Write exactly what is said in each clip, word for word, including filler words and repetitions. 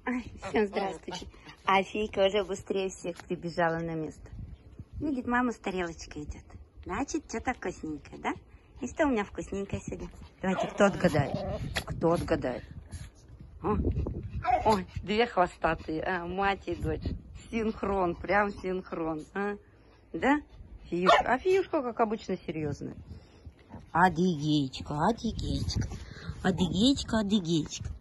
Ай, всем здравствуйте. А Фейка уже быстрее всех прибежала на место. Видит, мама с тарелочкой идет. Значит, что-то вкусненькое, да? И что у меня вкусненькое сегодня? Давайте, кто отгадает? Кто отгадает? О, ой, две хвостатые, а, мать и дочь. Синхрон, прям синхрон. А? Да? Фиюшка. А Фиюшка, как обычно, серьезная. Адыгеечка, адыгеечка. Адыгеечка, адыгеечка.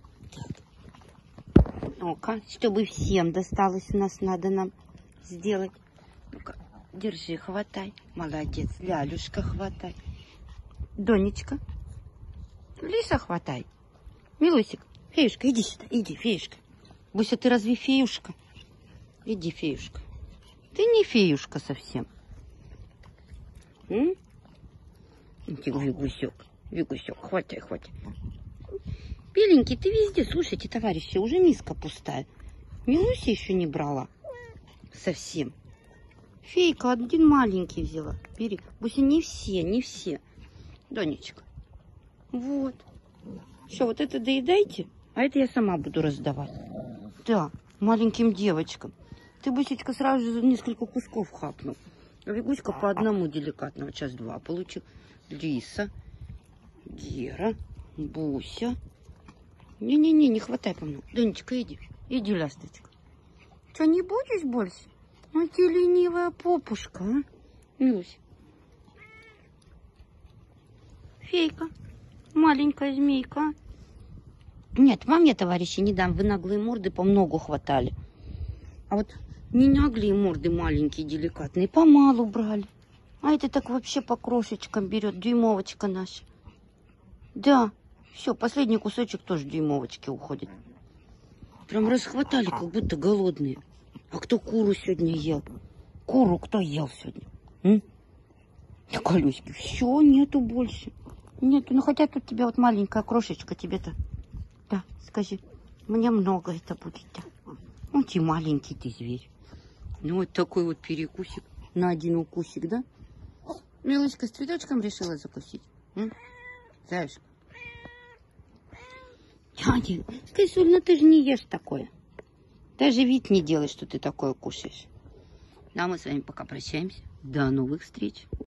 Ну-ка, чтобы всем досталось, у нас надо нам сделать. Ну-ка, держи, хватай. Молодец, Лялюшка, хватай. Донечка, Лиса, хватай. Милусик, Феюшка, иди сюда, иди, Феюшка. Буся, ты разве Феюшка? Иди, Феюшка. Ты не Феюшка совсем. М? Иди, Вигусек, Вигусек, хватай, хватай. Беленький, ты везде. Слушайте, товарищи, уже миска пустая. Милуся еще не брала. Совсем. Фейка один маленький взяла. Бери. Буся, не все, не все. Донечка. Вот. Все, вот это доедайте, а это я сама буду раздавать. Да, маленьким девочкам. Ты, Бусечка, сразу же несколько кусков хапнул. А Вигуська по одному деликатно. Вот сейчас два получил. Лиса, Гера, Буся. Не-не-не, не хватай по мне. Донечка, иди. Иди, ласточка. Что, не будешь больше? Ну, ты ленивая попушка, а? Милусь. Фейка. Маленькая змейка. Нет, вам я, товарищи, не дам. Вы наглые морды по многу хватали. А вот не наглые морды маленькие, деликатные, помалу брали. А это так вообще по крошечкам берет. Дюймовочка наша. Да. Все, последний кусочек тоже дюймовочки уходит. Прям расхватали, как будто голодные. А кто куру сегодня ел? Куру кто ел сегодня? М? Да, Колюськи, все, нету больше. Нету, ну хотя тут тебе вот маленькая крошечка, тебе-то... Да, скажи, мне много это будет, да. Ну, ты маленький, ты зверь. Ну, вот такой вот перекусик на один укусик, да? Милочка с цветочком решила закусить? М? Заюшка. Дядя, Кисуль, ну ты же не ешь такое. Даже вид не делай, что ты такое кушаешь. Ну, а мы с вами пока прощаемся. До новых встреч.